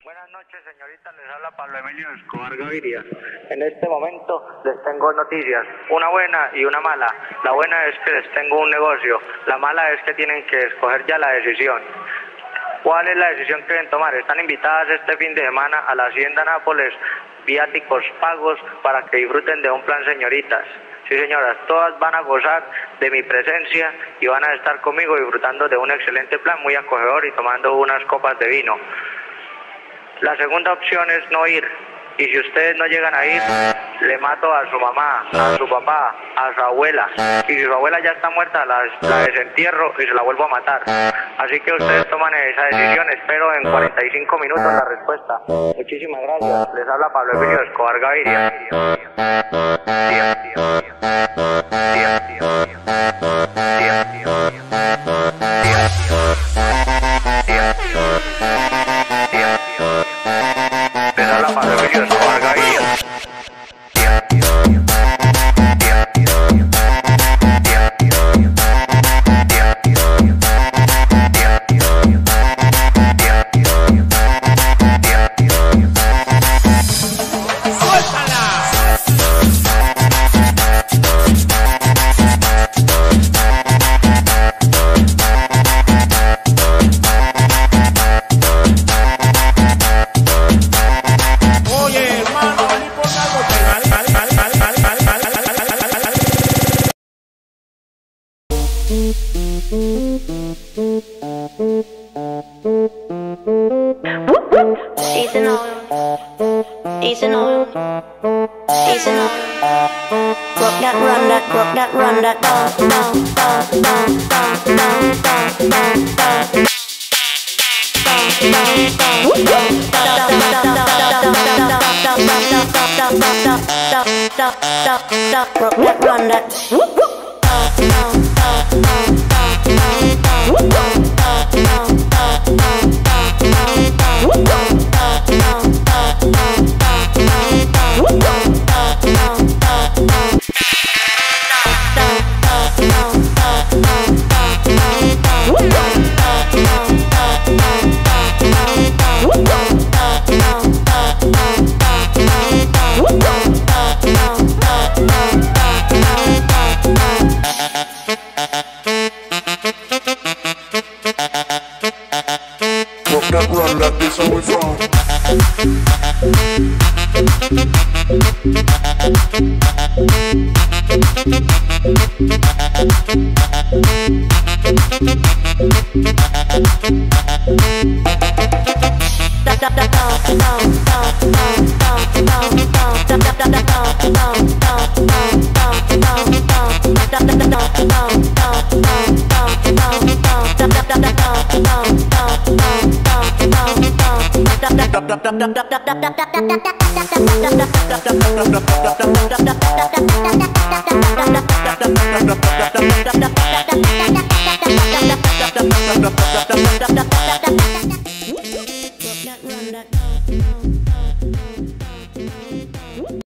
Buenas noches, señorita. Les habla Pablo Emilio Escobar Gaviria. En este momento les tengo noticias, una buena y una mala. La buena es que les tengo un negocio. La mala es que tienen que escoger ya la decisión. ¿Cuál es la decisión que deben tomar? Están invitadas este fin de semana a la Hacienda Nápoles, viáticos pagos para que disfruten de un plan, señoritas. Sí, señoras, todas van a gozar de mi presencia y van a estar conmigo disfrutando de un excelente plan muy acogedor y tomando unas copas de vino. La segunda opción es no ir, y si ustedes no llegan a ir, le mato a su mamá, a su papá, a su abuela, y si su abuela ya está muerta, la desentierro y se la vuelvo a matar. Así que ustedes toman esa decisión, espero en 45 minutos la respuesta. Muchísimas gracias, les habla Pablo Emilio Escobar Gaviria. Les habla Pablo Emilio Escobar Gaviria. Ethan oil, Ethan oil, Ethan oil. Rock that, run that, rock that, run that, down, down, down, down, down, down, down, rock that, run that. That run, that this how we from.